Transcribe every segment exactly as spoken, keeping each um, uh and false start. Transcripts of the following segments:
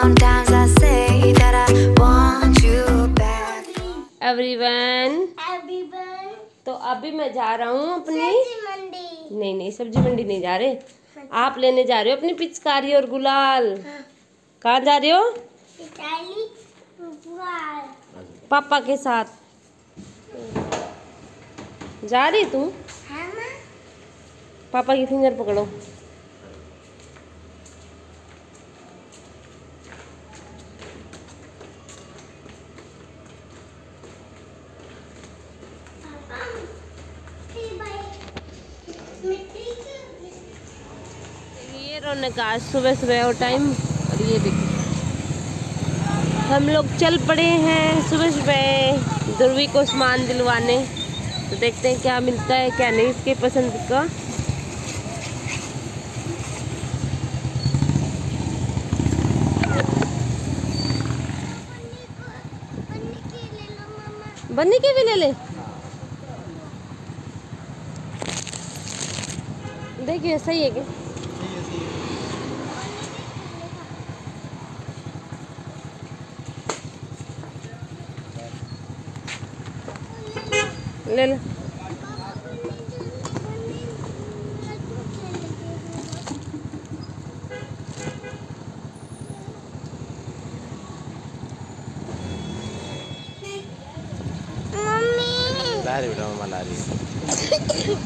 Sometimes I say that I want you back. Everyone, everyone, तो अभी मैं जा रहा हूँ अपनी सब्जी मंडी। नहीं नहीं सब्जी मंडी नहीं जा रहे, आप लेने जा रहे हो अपनी पिचकारी और गुलाल। हाँ। कहाँ जा रहे हो? इटाली गुलाल। पापा के साथ जा रही तू? हाँ माँ। पापा की फिंगर पकड़ो। ये रौनक आज सुबह सुबह और टाइम, और ये देखिए हम लोग चल पड़े हैं सुबह सुबह ध्रुवी को सामान दिलवाने। तो देखते हैं क्या मिलता है क्या नहीं इसके पसंद का। बन्नी के भी ले ले। देखिए सही है क्या? ले ले। ला रही बेटा, मम्मा ला रही है।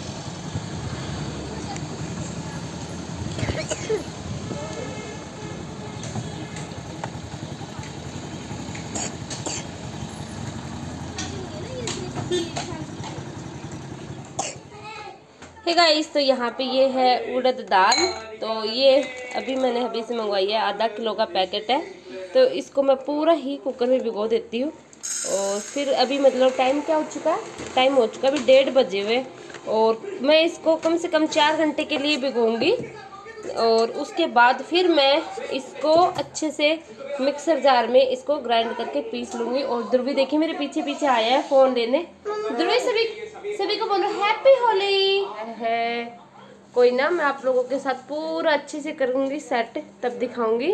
हे गाइस, तो यहाँ पे ये है उड़द दाल। तो ये अभी मैंने अभी से मंगवाई है, आधा किलो का पैकेट है। तो इसको मैं पूरा ही कुकर में भिगो देती हूँ। और फिर अभी मतलब टाइम क्या हो चुका है? टाइम हो चुका है अभी डेढ़ बजे हुए। और मैं इसको कम से कम चार घंटे के लिए भिगोऊंगी। और उसके बाद फिर मैं इसको अच्छे से मिक्सर जार में इसको ग्राइंड करके पीस लूँगी। और ध्रुवी देखिए मेरे पीछे पीछे आया है फ़ोन लेने। ध्रुवी सभी सभी को बोलो हैप्पी होली है। कोई ना, मैं आप लोगों के साथ पूरा अच्छे से करूँगी सेट, तब दिखाऊंगी।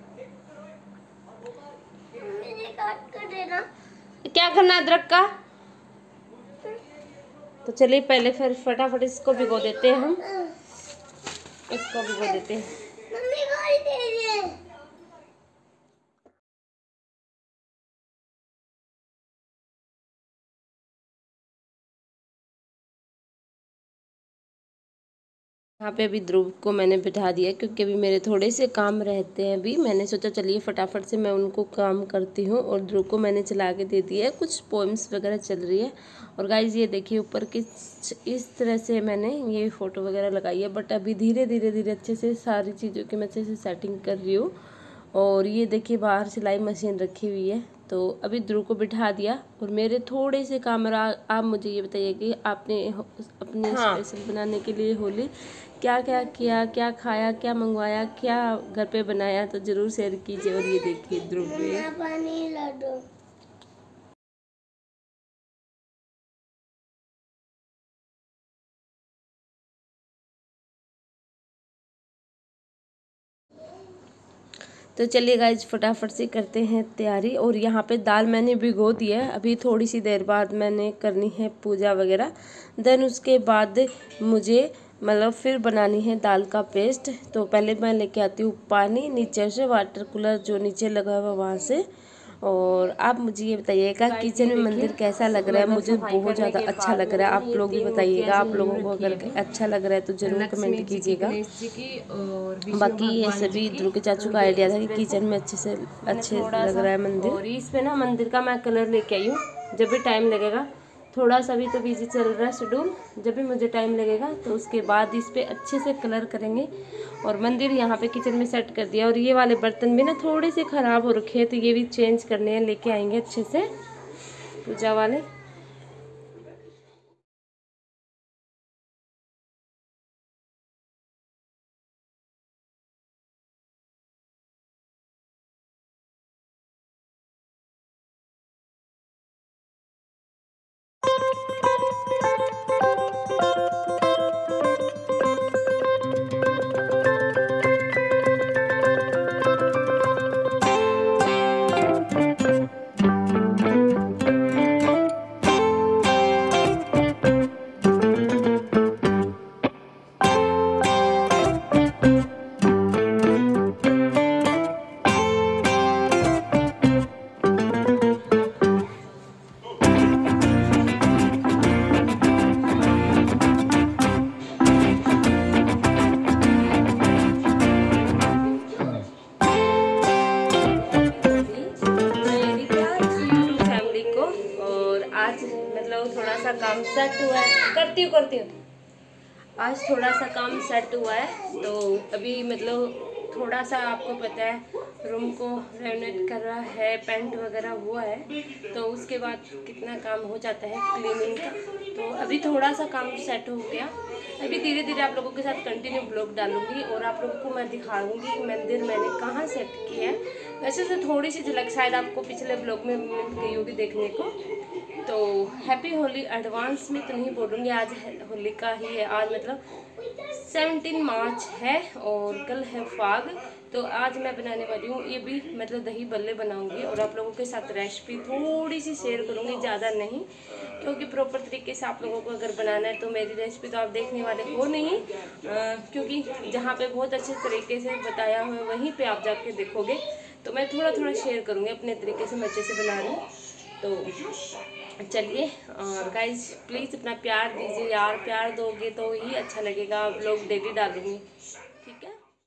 कर देना। क्या करना अदरक का? तो चलिए पहले फिर फटाफट इसको भिगो देते हैं हम। इसको भिगो देते हैं। मम्मी को ही दे दे। यहाँ पे अभी ध्रुव को मैंने बिठा दिया क्योंकि अभी मेरे थोड़े से काम रहते हैं। अभी मैंने सोचा चलिए फटाफट से मैं उनको काम करती हूँ। और ध्रुव को मैंने चला के दे दिया है, कुछ पोएम्स वगैरह चल रही है। और गाइज ये देखिए ऊपर किस इस तरह से मैंने ये फ़ोटो वगैरह लगाई है। बट अभी धीरे धीरे धीरे अच्छे से सारी चीज़ों की मैं अच्छे से सेटिंग कर रही हूँ। और ये देखिए बाहर सिलाई मशीन रखी हुई है। तो अभी ध्रुव को बिठा दिया और मेरे थोड़े से काम रहा। आप मुझे ये बताइए कि आपने अपने हाँ। स्पेशल बनाने के लिए होली क्या क्या किया, क्या खाया, क्या मंगवाया, क्या घर पे बनाया, तो ज़रूर शेयर कीजिए। और ये देखिए ध्रुव पानी लड्डू। तो चलिए गाइज फटाफट से करते हैं तैयारी। और यहाँ पे दाल मैंने भिगो दी है, अभी थोड़ी सी देर बाद मैंने करनी है पूजा वगैरह। देन उसके बाद मुझे मतलब फिर बनानी है दाल का पेस्ट। तो पहले मैं लेके आती हूँ पानी नीचे से, वाटर कूलर जो नीचे लगा हुआ वहाँ से। और आप मुझे ये बताइएगा किचन में मंदिर कैसा लग रहा है? मुझे बहुत ज़्यादा अच्छा लग रहा है। आप लोग भी बताइएगा, आप लोगों को अगर अच्छा लग रहा है तो ज़रूर कमेंट कीजिएगा। बाकी ये सभी ध्रुव के चाचू का आइडिया था कि किचन में अच्छे से अच्छे लग रहा है मंदिर। और इस पे ना मंदिर का मैं कलर लेके आई हूँ, जब भी टाइम लगेगा। थोड़ा सा भी तो बिजी चल रहा है शेड्यूल, जब भी मुझे टाइम लगेगा तो उसके बाद इस पे अच्छे से कलर करेंगे। और मंदिर यहाँ पे किचन में सेट कर दिया। और ये वाले बर्तन भी ना थोड़े से ख़राब हो रखे हैं, तो ये भी चेंज करने हैं, लेके आएंगे अच्छे से पूजा वाले। और आज मतलब थोड़ा सा काम सेट हुआ है, करती हूँ करती हूँ आज थोड़ा सा काम सेट हुआ है। तो अभी मतलब थोड़ा सा आपको पता है रूम को रेनोवेट कर रहा है, पेंट वगैरह हुआ है, तो उसके बाद कितना काम हो जाता है क्लीनिंग का। तो अभी थोड़ा सा काम सेट हो गया, अभी धीरे धीरे आप लोगों के साथ कंटिन्यू ब्लॉग डालूंगी और आप लोगों को मैं दिखाऊंगी मंदिर मैंने कहाँ सेट किया है। वैसे तो थोड़ी सी झलक शायद आपको पिछले ब्लॉग में मिल गई होगी देखने को। तो हैप्पी होली एडवांस में तो नहीं बोलूँगी, आज होली का ही है। आज मतलब सेवनटीन मार्च है और कल है फाग। तो आज मैं बनाने वाली हूँ ये भी मतलब दही बल्ले बनाऊंगी और आप लोगों के साथ रेसिपी थोड़ी सी शेयर करूँगी, ज़्यादा नहीं, क्योंकि प्रॉपर तरीके से आप लोगों को अगर बनाना है तो मेरी रेसिपी तो आप देखने वाले हो नहीं, आ, क्योंकि जहाँ पे बहुत अच्छे तरीके से बताया हुआ है वहीं पे आप जाके देखोगे। तो मैं थोड़ा थोड़ा शेयर करूँगी अपने तरीके से मैं अच्छे से बना रही हूँ। तो चलिए, और गाइज प्लीज़ अपना प्यार दीजिए यार, प्यार दोगे तो ही अच्छा लगेगा। ब्लॉग डेली डालूंगी, ठीक है।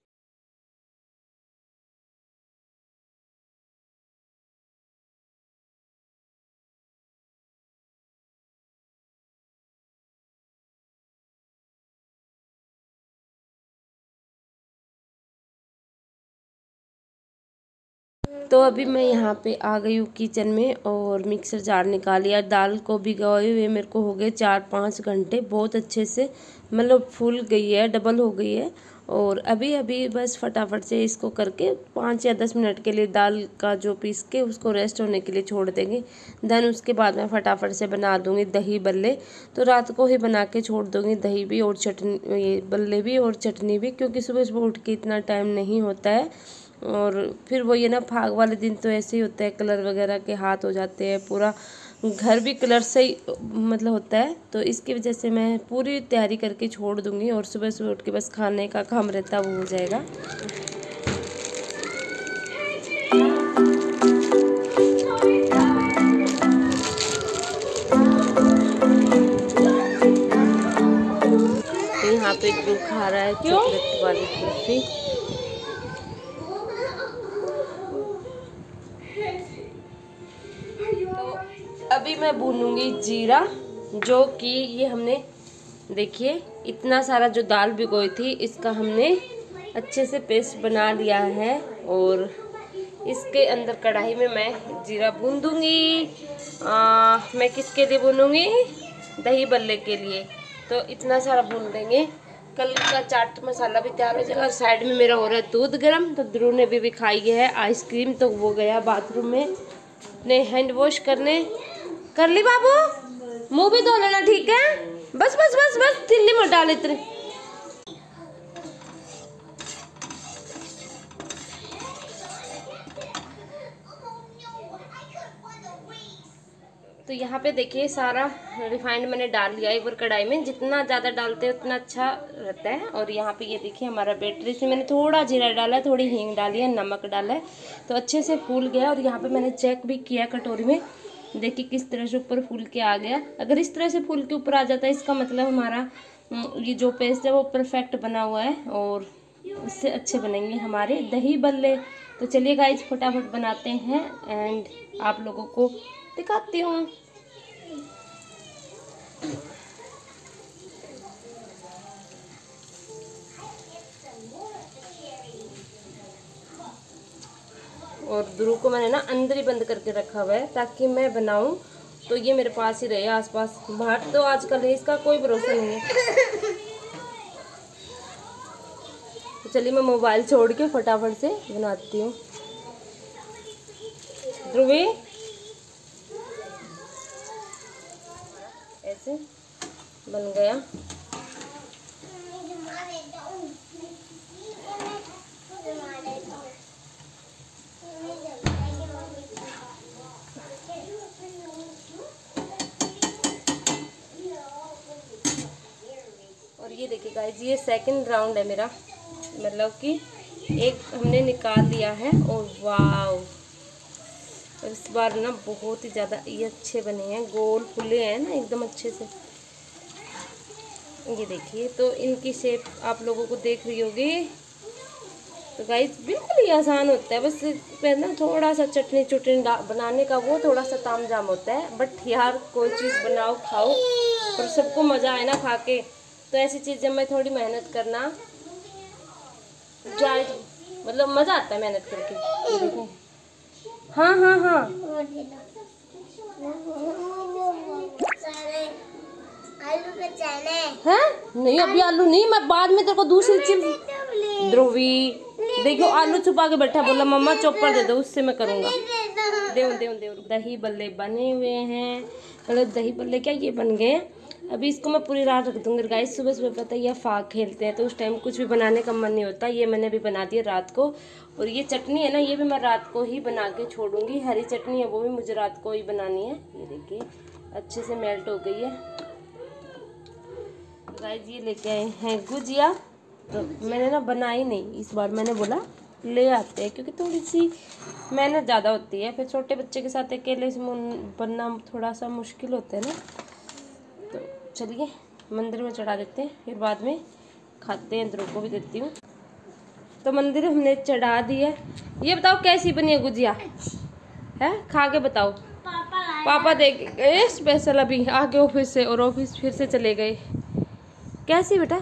तो अभी मैं यहाँ पे आ गई हूँ किचन में और मिक्सर जार निकाल लिया। दाल को भिगोए हुए मेरे को हो गए चार पाँच घंटे, बहुत अच्छे से मतलब फूल गई है, डबल हो गई है। और अभी अभी बस फटाफट से इसको करके पाँच या दस मिनट के लिए दाल का जो पीस के उसको रेस्ट होने के लिए छोड़ देंगे। देन उसके बाद मैं फटाफट से बना दूँगी दही बल्ले। तो रात को ही बना के छोड़ दूँगी दही भी और चटनी, ये बल्ले भी और चटनी भी, क्योंकि सुबह सुबह उठ के इतना टाइम नहीं होता है। और फिर वो ये ना फाग वाले दिन तो ऐसे ही होता है, कलर वगैरह के हाथ हो जाते हैं, पूरा घर भी कलर से ही मतलब होता है। तो इसकी वजह से मैं पूरी तैयारी करके छोड़ दूंगी और सुबह सुबह उठ के बस खाने का काम रहता वो हो जाएगा। तो यहाँ पे क्यों खा रहा है चॉकलेट वाली कुल्फी। अभी मैं भूनूंगी जीरा, जो कि ये हमने देखिए इतना सारा जो दाल भिगोई थी इसका हमने अच्छे से पेस्ट बना लिया है। और इसके अंदर कढ़ाई में मैं जीरा भून दूंगी। आ, मैं किसके लिए भूनूंगी? दही बल्ले के लिए। तो इतना सारा भून देंगे, कल का चाट मसाला भी तैयार हो जाएगा। और साइड में मेरा हो रहा है दूध गर्म। तो ध्रुव ने भी, भी खाई है आइसक्रीम, तो वो गया बाथरूम में ने हैंड वॉश करने। कर ली बाबू, मुंह भी धो लेना, ठीक है। बस बस बस बस तिल्ली मत डाल इतने। तो यहाँ पे देखिए सारा रिफाइंड मैंने डाल लिया एक बार कढ़ाई में। जितना ज़्यादा डालते हैं उतना अच्छा रहता है। और यहाँ पे ये देखिए हमारा बैटर, इसमें मैंने थोड़ा जीरा डाला है, थोड़ी हींग डाली है, नमक डाला है, तो अच्छे से फूल गया। और यहाँ पे मैंने चेक भी किया कटोरी में, देखिए किस तरह से ऊपर फूल के आ गया। अगर इस तरह से फूल के ऊपर आ जाता है इसका मतलब हमारा ये जो पेस्ट है वो परफेक्ट बना हुआ है और इससे अच्छे बनेंगे हमारे दही बल्ले। तो चलिए गाइस फटाफट बनाते हैं एंड आप लोगों को दिखाती हूँ। और ध्रुव को मैंने ना अंदर ही बंद करके रखा हुआ है ताकि मैं बनाऊं तो ये मेरे पास ही रहे, आसपास। बाहर तो आजकल है इसका कोई भरोसा नहीं है। तो चलिए मैं मोबाइल छोड़ के फटाफट से बनाती हूँ। ध्रुवी ऐसे बन गया। और ये देखिए गाइस, ये सेकंड राउंड है मेरा, मतलब कि एक हमने निकाल लिया है। और वाव, इस बार ना बहुत ही ज़्यादा ये अच्छे बने हैं, गोल फुले हैं ना एकदम अच्छे से। ये देखिए, तो इनकी शेप आप लोगों को देख रही होगी। तो गाइस बिल्कुल ही आसान होता है, बस पे ना थोड़ा सा चटनी चुटनी बनाने का वो थोड़ा सा तामझाम होता है। बट यार कोई चीज़ बनाओ खाओ और सबको मज़ा आए ना खा के, तो ऐसी चीज़ें में थोड़ी मेहनत करना जाए, मतलब मज़ा आता है मेहनत करके। देखो हाँ हाँ हाँ आलू का चने है नहीं, अभी आलू नहीं, मैं बाद में तेरे को दूसरी चीज। ध्रुवी देखो आलू छुपा के बैठा, बोला मम्मा चॉपर दे दो, उससे मैं करूँगा। देव देव देव दही बल्ले बने हुए हैं, मतलब दही बल्ले क्या ये बन गए। अभी इसको मैं पूरी रात रख दूँगी गाइस। सुबह सुबह पता है ये फाग खेलते हैं तो उस टाइम कुछ भी बनाने का मन नहीं होता। ये मैंने अभी बना दिया रात को, और ये चटनी है ना ये भी मैं रात को ही बना के छोड़ूंगी। हरी चटनी है वो भी मुझे रात को ही बनानी है। ये देखिए अच्छे से मेल्ट हो गई है। गाइस ये लेके आए हैं गुजिया, तो मैंने ना बनाई नहीं इस बार, मैंने बोला ले आते हैं क्योंकि थोड़ी सी मेहनत ज़्यादा होती है, फिर छोटे बच्चे के साथ अकेले से बनना थोड़ा सा मुश्किल होता है ना। तो चलिए मंदिर में चढ़ा देते हैं, फिर बाद में खाते हैं, ध्रुव को भी देती हूँ। तो मंदिर हमने चढ़ा दी है। ये बताओ कैसी बनी है गुजिया, है खा के बताओ। पापा पापा देख गए स्पेशल अभी आके ऑफिस से, और ऑफिस फिर से चले गए। कैसी बेटा,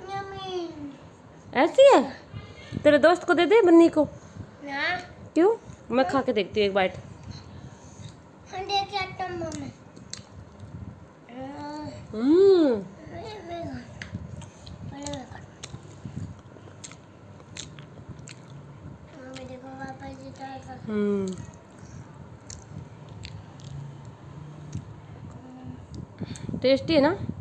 ऐसी है? तेरे दोस्त को दे दे बन्नी को। ना क्यों? मैं खा के देखती हूँ एक बाइट। हम देख सकते हैं मम्मी। हम्म मम्मी देखो पापा जी का हम्म टेस्टी है ना।